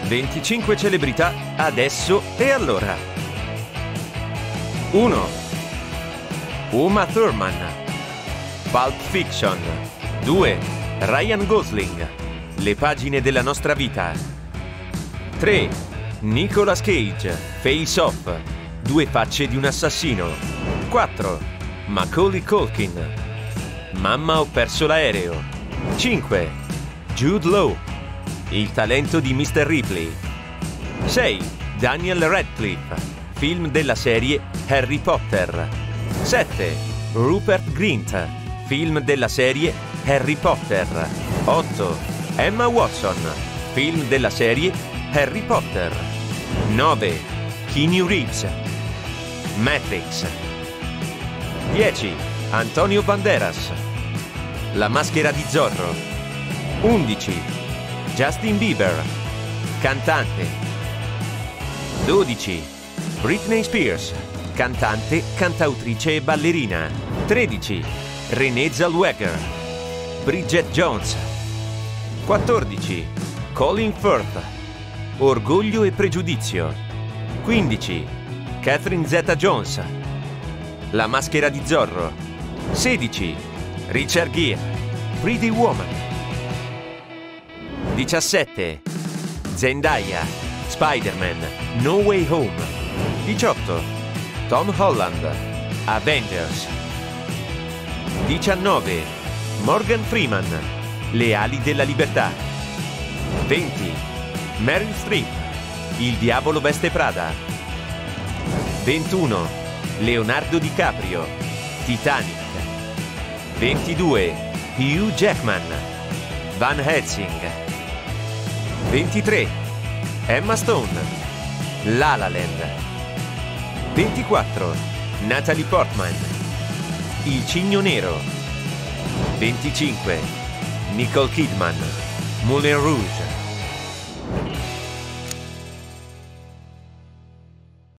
25 celebrità adesso e allora. 1. Uma Thurman, Pulp Fiction. 2. Ryan Gosling, Le pagine della nostra vita. 3. Nicolas Cage, Face Off, Due facce di un assassino. 4. Macaulay Culkin, Mamma ho perso l'aereo. 5. Jude Law, Il talento di Mr. Ripley. 6. Daniel Radcliffe, film della serie Harry Potter. 7. Rupert Grint, film della serie Harry Potter. 8. Emma Watson, film della serie Harry Potter. 9. Keanu Reeves, Matrix. 10. Antonio Banderas, La maschera di Zorro. 11. Justin Bieber, cantante. 12. Britney Spears, cantante, cantautrice e ballerina. 13. Renée Zellweger, Bridget Jones. 14. Colin Firth, Orgoglio e pregiudizio. 15. Catherine Zeta-Jones, La maschera di Zorro. 16. Richard Gere, Pretty Woman. 17. Zendaya, Spider-Man, No Way Home. 18. Tom Holland, Avengers. 19. Morgan Freeman, Le ali della libertà. 20. Meryl Streep, Il diavolo veste Prada. 21. Leonardo DiCaprio, Titanic. 22. Hugh Jackman, Van Helsing. 23. Emma Stone, La La Land. 24. Natalie Portman, Il cigno nero. 25. Nicole Kidman, Moulin Rouge.